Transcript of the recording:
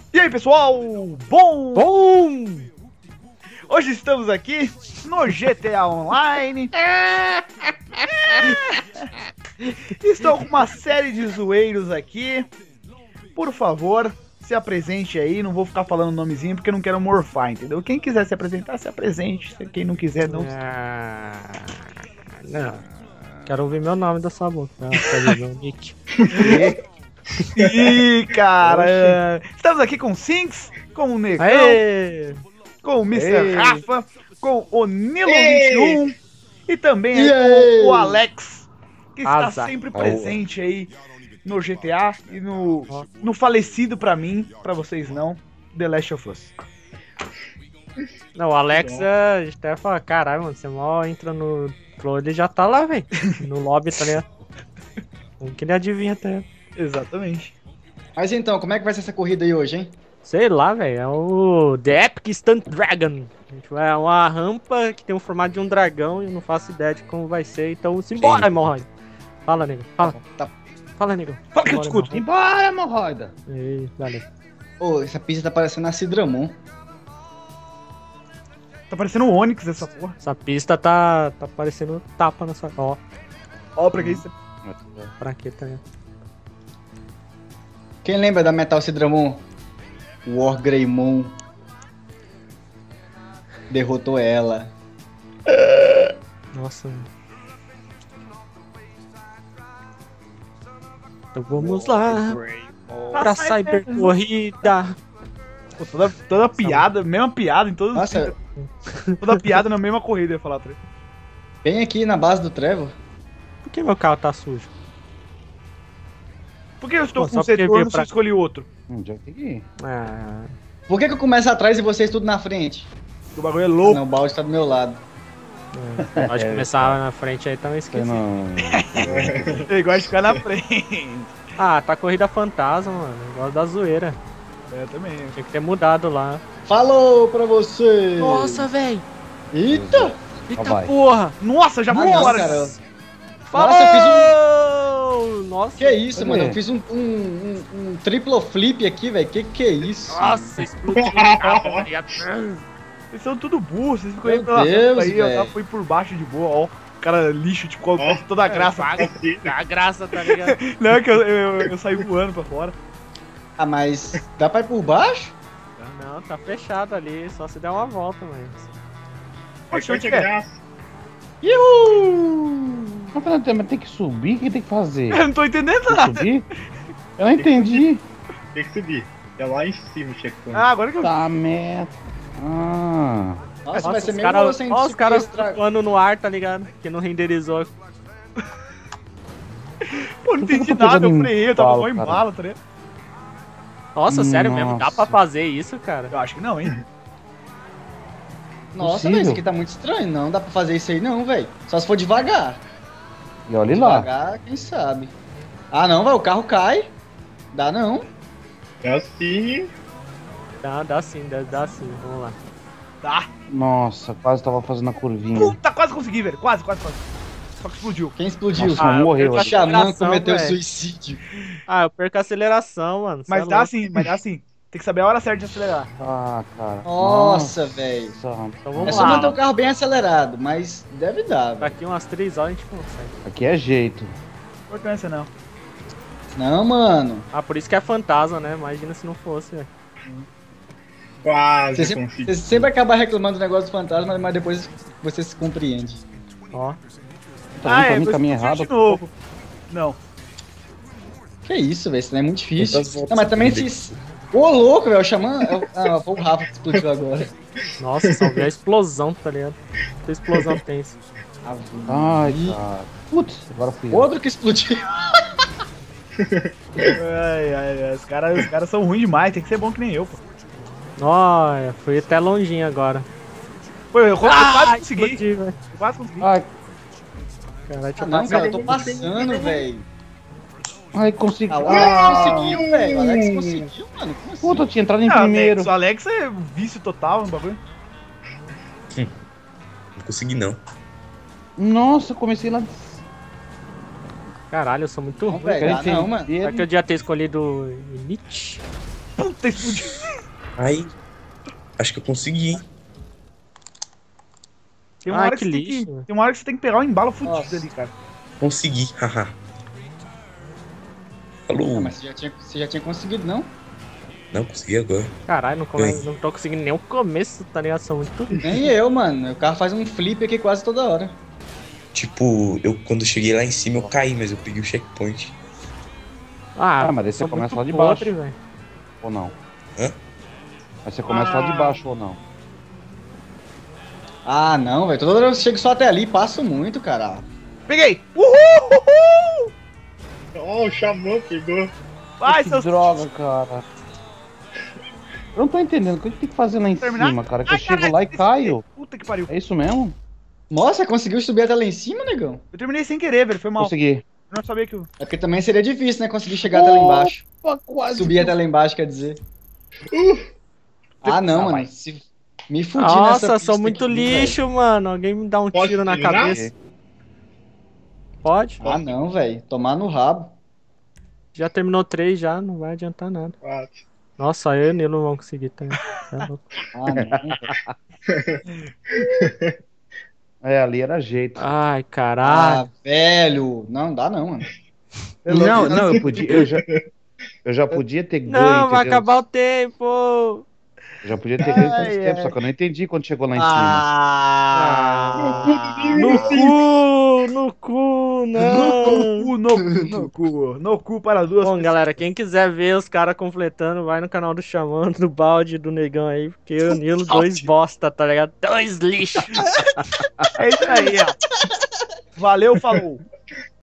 E aí, pessoal? Bom! Bom! Hoje estamos aqui no GTA Online. Estou com uma série de zoeiros aqui. Por favor, se apresente aí. Não vou ficar falando nomezinho porque eu não quero morfar, entendeu? Quem quiser se apresentar, se apresente. Quem não quiser, não. Não. Quero ouvir meu nome da sua boca. Nick. Ih, cara! Estamos aqui com o Sinks, com o Negão, Aê! com o Mr. Ei. Rafa, com o Nilo Ei. 21 e também aí Ei. com o Alex, que está Azar. sempre presente aí no GTA e no falecido pra mim, pra vocês não, The Last of Us. Não, o Alex, a gente até fala, caralho, mano, você mal entra no Flow, ele já tá lá, velho. No lobby, tá ligado? Como que ele adivinha até? Exatamente. Mas então, como é que vai ser essa corrida aí hoje, hein? Sei lá, velho, é o The Epic Stunt Dragon. A gente vai uma rampa que tem o formato de um dragão e eu não faço ideia de como vai ser, então simbora, hemorroida. Fala, nego. Fala. Tá. Fala, nego. Fala que eu te escuto. Embora, hemorroida! Ei, valeu. Ô, essa pista tá parecendo a Cidramon. Tá parecendo um Onix essa porra. Essa pista tá parecendo tapa na sua... Ó, Ó, pra que isso? pra que tá... Quem lembra da Metal Cidramon? War Greymon derrotou ela. Nossa. Então vamos lá pra Cyber Corrida. Pô, toda piada, mesma piada em todos os Nossa, vídeos. Toda piada na mesma corrida, eu ia falar, Trevor. bem aqui na base do Trevor. Por que meu carro tá sujo? Por que eu estou Pô, com só um porque setor veio e pra- só escolhi outro? Já peguei. Ah, Por que eu começo atrás e vocês tudo na frente? O bagulho é louco. Não, o balde tá do meu lado. pode começar na frente aí, também Eu esqueci. não. Ele gosta de ficar na frente. Ah, tá corrida fantasma, mano. Eu gosto da zoeira. É, também. Tinha que ter mudado lá. Falou pra você! Nossa, velho. Eita! Eita vai. porra. Nossa, já foi Nossa, embora. cara. Falou! Nossa, eu Nossa. Que isso, Cadê? mano? Eu fiz um triplo flip aqui, velho. Que é isso? Nossa, explodiu o carro, tá ligado? Vocês são tudo burros, vocês ficam Meu aí pela Deus, rampa aí, eu velho. fui por baixo de boa, ó. O cara lixo, tipo, com toda a graça. A graça, tá ligado? Não, é que eu saí voando pra fora. Ah, mas dá pra ir por baixo? Não, tá fechado ali, só se der uma volta, mas... Poxa, onde é? Uhul! Mas tem que subir? O que tem que fazer? Eu não tô entendendo Tem que nada. subir? Eu não entendi. Tem que subir. É lá em cima o checkpoint. Ah, agora que eu... Tá, merda. Ah. Nossa, vai ser os mesmo caras sem os caras extra- flutuando no ar, tá ligado? Que não renderizou. Pô, não Por que entendi eu tô nada, eu pegando freiei, eu tava embalo, mó em cara? bala, tá ligado? Nossa, sério mesmo, dá pra Nossa. fazer isso, cara? Eu acho que não, hein? Nossa, Possível. velho, isso aqui tá muito estranho. Não dá pra fazer isso aí não, velho. Só se for devagar. E olha lá. Devagar, quem sabe. Ah, não, vai, o carro cai. Dá não. É assim. Dá sim, dá sim, vamos lá. Tá. Nossa, quase tava fazendo a curvinha. Puta, quase consegui, velho. Quase. Só que explodiu. Quem explodiu? Nossa, Ah, morreu. eu O perco a Xamã aceleração, cometeu velho. suicídio. Ah, eu perco a aceleração, mano. Mas cê é dá louco. sim, mas dá sim. Tem que saber a hora certa de acelerar. Ah, cara. Nossa, velho. Nossa. Então É vamos só manter lá. o carro bem acelerado, mas deve dar, velho. Daqui umas 3 horas a gente consegue. Aqui é jeito. Importância não. Não, mano. Ah, por isso que é fantasma, né? Imagina se não fosse, velho. Quase Você sempre, consegui. você sempre acaba reclamando do negócio do fantasma, mas depois você se compreende. Ó. Tá eu vendo tô caminho explodindo errado? de novo. Não. Que isso, velho? Isso não é muito difícil. Quantas voltas Não, mas também você se... Ô, louco, velho. O Xamã... Ah, foi o Rafa que explodiu agora. Nossa, só vi a explosão, tá ligado? Que explosão tensa. Ai, cara. Putz, agora fui eu. Outro que explodiu. Ai, os caras são ruins demais, tem que ser bom que nem eu, pô. Olha, fui até longinho agora. Pô, eu quase consegui. Explodi, velho. Eu quase consegui. Ai, Caralho, deixa Ah, eu não, passar. cara, eu tô passando, velho. ai, consegui. Ah, o Alex conseguiu, velho. O Alex conseguiu, mano. Como assim? Puta, eu tinha entrado em Ah, primeiro. O Alex é vício total no bagulho. Não consegui não. Nossa, eu comecei lá. Caralho, eu sou muito Não, ruim. velho. Quero Ah, não, mano. entender. Será que eu devia ter escolhido Elite? Puta, explodiu. Ai, acho que eu consegui, hein? Tem uma, Ai, hora que que você tem lixo, que, velho. tem uma hora que você tem que pegar um embalo fudido Nossa. ali, cara. Consegui, haha. Ah, Falou. mas você já tinha conseguido, não? Não, consegui agora. Caralho, não tô conseguindo nem o começo, tá ligado? São muito Nem eu, mano. O carro faz um flip aqui quase toda hora. Tipo, eu quando cheguei lá em cima eu caí, mas eu peguei o checkpoint. Ah, mas aí você são começa muito lá de baixo. podre, velho. Ou não? Hã? Mas você começa lá de baixo ou não? Ah, não, velho. Toda hora eu chego só até ali, passo muito, cara. Peguei! Uhul! Ó, o Xamã pegou. Vai, Que seus... droga, cara. Eu não tô entendendo. O que eu tenho que fazer lá em Terminar? cima, cara? Que Ai, eu chego caralho, lá e caio. Puta que pariu. É isso mesmo? Nossa, conseguiu subir até lá em cima, negão? Eu terminei sem querer, velho. Foi mal. Consegui. Eu não sabia que eu... É porque também seria difícil, né? Conseguir chegar até lá embaixo. Opa, quase. Subir até lá embaixo, quer dizer. Ah, não, Ah, mano. vai. Me fudi Nossa, nessa sou pista muito aqui, velho. lixo, mano. Alguém me dá um Pode tiro na terminar? cabeça. Pode? Ah, não, velho. Tomar no rabo. Já terminou 3 já, não vai adiantar nada. 4. Nossa, eu e o Nilo não vão conseguir também. Cê é louco. Ah, não. É, ali era jeito. Ai, caralho. Ah, velho. Não dá não, mano. Não, não, eu já podia ter ganho, Não, vai entendeu? acabar o tempo. Eu já podia ter ganho faz Ai, tempo, ai. só que eu não entendi quando chegou lá em cima. Ah. No cu, não. No cu para duas Bom, galera, quem quiser ver os caras completando, vai no canal do Xamã, do Balde, do Negão aí, porque eu e o Nilo, 2 bosta, tá ligado? 2 lixo. É isso aí, ó. Valeu, falou.